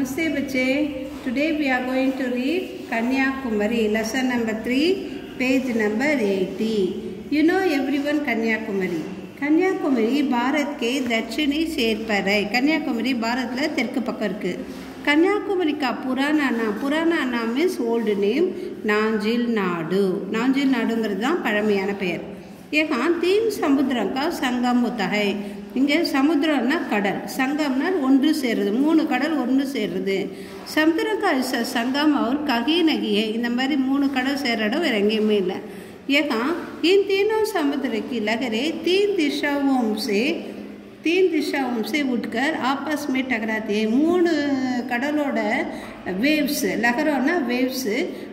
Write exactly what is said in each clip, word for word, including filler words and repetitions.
Namaste बच्चे. Today we are going to read Kanyakumari, lesson number three, page number eighty. You know everyone Kanyakumari. Kanyakumari Bharat के दक्षिणी शेर पर है. कन्याकुमारी भारत ला तेरक पक्कर कन्याकुमारी का पुराना नाम पुराना नाम means old name Nanjil Nadu. Nanjil नाडुंगरदा पழமையான பெயர். यहाँ तीन समुद्रों का संगम होता है. இங்கே சமுத்திரம்னா கடல், சங்கம்னா ஒன்று சேர்றது, மூணு கடல் ஒன்று சேர்றது. சமுத்திரம் का संगम और कहीं नहीं है. இந்த மாதிரி மூணு கடல் சேர்ற இடம் வேற எங்கேயுமே இல்லை. यहाँ इन तीनों समुद्र की लहरें तीन दिशाओं से तीन दिशाओं से उठकर आपस में टकराती है. மூணு கடலோட வேவ்ஸ், லகரோனா வேவ்ஸ்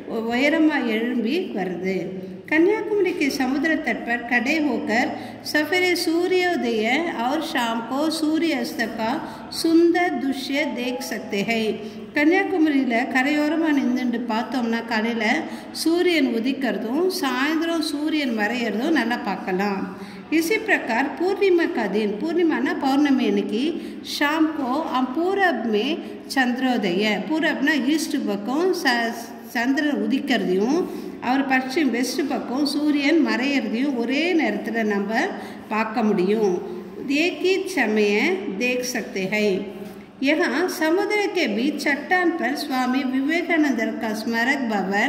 உயரமாக எழும்பி வருது. कन्याकुमारी के समुद्र तट पर खड़े होकर सवेरे सूर्योदय और शाम को सूर्यास्त का सुंदर दृश्य देख सकते हैं. கன்னியாகுமரியில் கரையோரமாக நின்றுட்டு பார்த்தோம்னா காலையில் சூரியன் உதிக்கிறதும் சாயந்தரம் சூரியன் மறையிறதும் நல்லா பார்க்கலாம். इसी प्रकार पूर्णिमा का दिन, पूर्णिमाना पौर्णमी अன்னைக்கு शाम को पूरब में चंद्रोदय, पूरबना ईस्ट பக்கம் சந்திரன் உதிக்கிறதையும் அவர் பश्चिम வெஸ்ட் பக்கம் சூரியன் மறையிறதையும் ஒரே நேரத்தில் நம்ம பார்க்க முடியும். एक ही समय देख सकते हैं. यहाँ समुद्र के बीच चट्टान पर स्वामी विवेकानंद का स्मारक भवन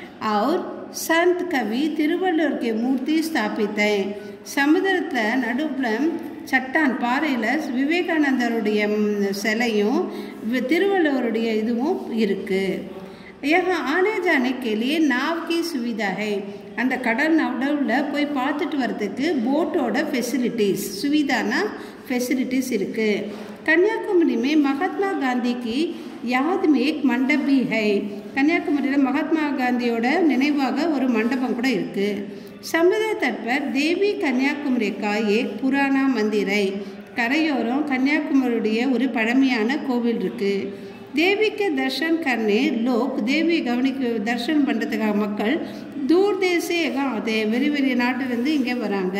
और संत कवि तिरुवल्लुवर के मूर्ति स्थापित है. சமுதிரத்தில் நடுவில் சட்டான் பாறையில் விவேகானந்தருடைய சிலையும் திருவள்ளுவருடைய இதுவும் இருக்குது. यहाँ आने जाने के लिए नाव की सुविधा है. அந்த கடல் நடுவில் போய் பார்த்துட்டு வரதுக்கு போட்டோட ஃபெசிலிட்டிஸ், சுவிதானா ஃபெசிலிட்டிஸ் இருக்குது. कन्याकुमारी में महात्मा गांधी की याद में एक मंडप भी है. கன்னியாகுமரியில் மகாத்மா காந்தியோட நினைவாக ஒரு மண்டபம் கூட இருக்குது. समुद्र तट पर देवी कन्याकुमारी का एक पुराना मंदिर है. கரையோரம் கன்னியாகுமரியுடைய ஒரு பழமையான கோவில் இருக்குது. देवी के दर्शन करने लोग, देवी கவனிக்க தர்ஷன் பண்ணுறதுக்காக மக்கள் दूर देश से आते हैं, वेरी वेरी நாட்டிலிருந்து இங்கே வராங்க.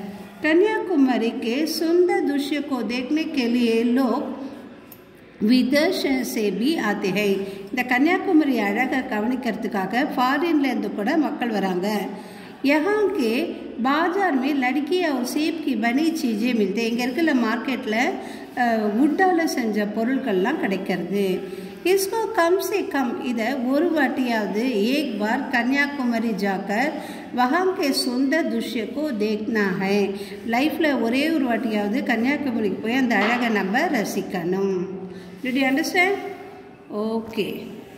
कन्याकुमारी के सुंदर दृश्य को देखने के लिए लोग विदेश से भी आते हैं. இந்த கன்னியாகுமரி அழகை கவனிக்கிறதுக்காக ஃபாரின்லேருந்து கூட மக்கள் வராங்க. यहाँ के बाजार में लड़की और सेब की बनी चीज़ें मिलते. இங்கே இருக்கிற மார்க்கெட்டில் வுட்டால் செஞ்ச பொருட்கள்லாம் கிடைக்கிறது. इसको कम से कम इधर ஒரு வாட்டியாவது एक बार कन्याकुमारी जाकर वहाँ के सुंदर दृश्य को देखना है. லைஃப்பில் ஒரே ஒரு வாட்டியாவது கன்னியாகுமரிக்கு போய் அந்த அழகை நம்ம ரசிக்கணும். Did you understand? Okay.